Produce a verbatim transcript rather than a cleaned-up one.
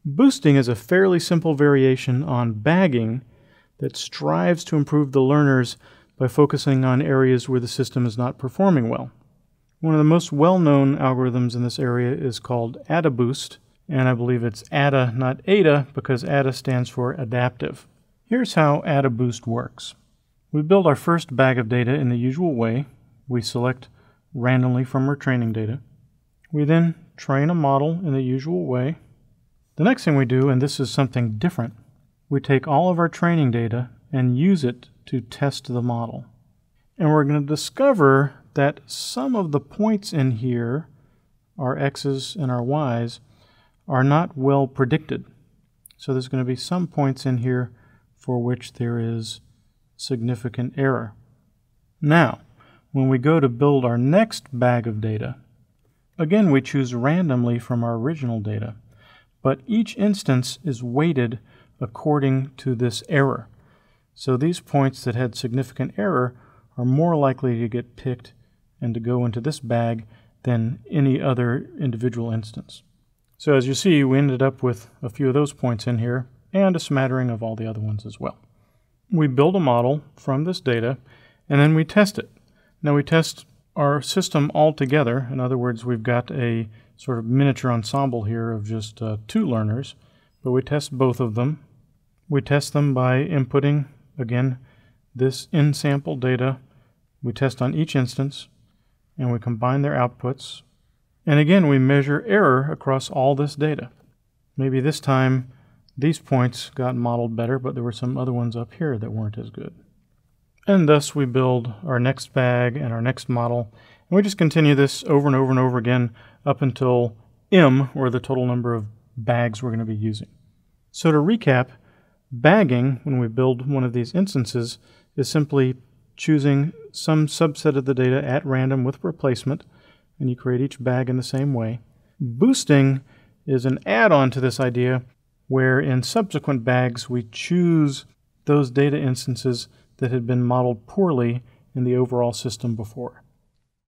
Boosting is a fairly simple variation on bagging that strives to improve the learners by focusing on areas where the system is not performing well. One of the most well-known algorithms in this area is called Adaboost, and I believe it's A D A, not A D A, because A D A stands for adaptive. Here's how Adaboost works. We build our first bag of data in the usual way. We select randomly from our training data. We then train a model in the usual way. The next thing we do, and this is something different, we take all of our training data and use it to test the model. And we're going to discover that some of the points in here, our x's and our y's, are not well predicted. So there's going to be some points in here for which there is significant error. Now, when we go to build our next bag of data, again we choose randomly from our original data, but each instance is weighted according to this error. So these points that had significant error are more likely to get picked and to go into this bag than any other individual instance. So as you see, we ended up with a few of those points in here and a smattering of all the other ones as well. We build a model from this data and then we test it. Now we test our system all together. In other words, we've got a sort of miniature ensemble here of just uh, two learners, but we test both of them. We test them by inputting, again, this in-sample data. We test on each instance, and we combine their outputs. And again, we measure error across all this data. Maybe this time these points got modeled better, but there were some other ones up here that weren't as good. And thus we build our next bag and our next model. And we just continue this over and over and over again up until M, or the total number of bags we're going to be using. So to recap, bagging, when we build one of these instances, is simply choosing some subset of the data at random with replacement, and you create each bag in the same way. Boosting is an add-on to this idea, where in subsequent bags we choose those data instances that had been modeled poorly in the overall system before.